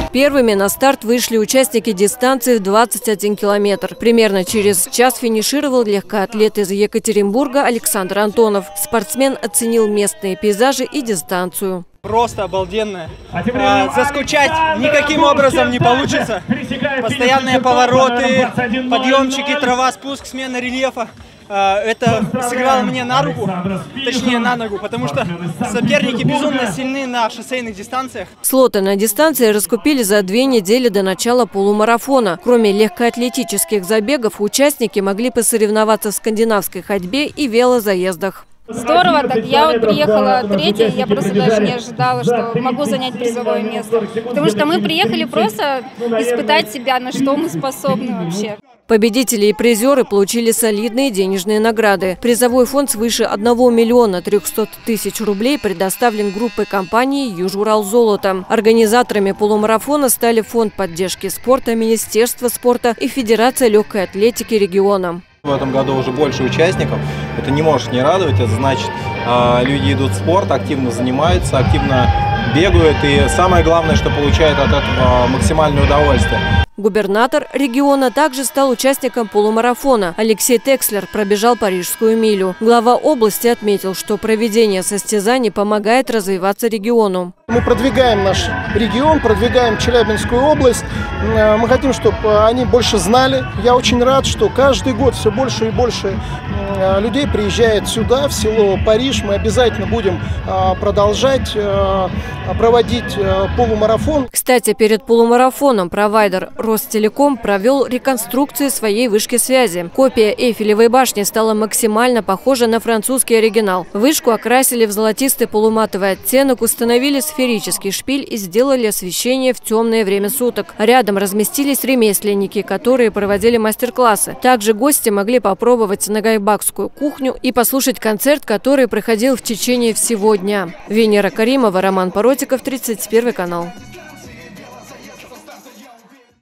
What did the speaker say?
Первыми на старт вышли участники дистанции в 21 километр. Примерно через час финишировал легкоатлет из Екатеринбурга Александр Антонов. Спортсмен оценил местные пейзажи и дистанцию. Просто обалденно. Заскучать никаким образом не получится. Постоянные повороты, подъемчики, трава, спуск, смена рельефа. Это сыграло мне на руку, точнее на ногу, потому что соперники безумно сильны на шоссейных дистанциях. Слоты на дистанции раскупили за 2 недели до начала полумарафона. Кроме легкоатлетических забегов, участники могли посоревноваться в скандинавской ходьбе и велозаездах. Здорово, так я вот приехала третья, я просто даже не ожидала, что могу занять призовое место. Потому что мы приехали просто испытать себя, на что мы способны вообще. Победители и призеры получили солидные денежные награды. Призовой фонд свыше 1 миллиона 300 тысяч рублей предоставлен группой компании «Южуралзолото». Организаторами полумарафона стали Фонд поддержки спорта, Министерство спорта и Федерация легкой атлетики региона. В этом году уже больше участников. Это не может не радовать. Это значит, люди идут в спорт, активно занимаются, активно бегают. И самое главное, что получают от этого максимальное удовольствие. Губернатор региона также стал участником полумарафона. Алексей Текслер пробежал Парижскую милю. Глава области отметил, что проведение состязаний помогает развиваться региону. Мы продвигаем наш регион, продвигаем Челябинскую область. Мы хотим, чтобы они больше знали. Я очень рад, что каждый год все больше и больше людей приезжает сюда, в село Париж. Мы обязательно будем продолжать проводить полумарафон. Кстати, перед полумарафоном провайдер Ростелеком провел реконструкцию своей вышки связи. Копия Эйфелевой башни стала максимально похожа на французский оригинал. Вышку окрасили в золотистый полуматовый оттенок, установили сферический шпиль и сделали освещение в темное время суток. Рядом разместились ремесленники, которые проводили мастер-классы. Также гости могли попробовать нагайбакскую кухню и послушать концерт, который проходил в течение всего дня. Венера Каримова, Роман Поротиков, 31 канал.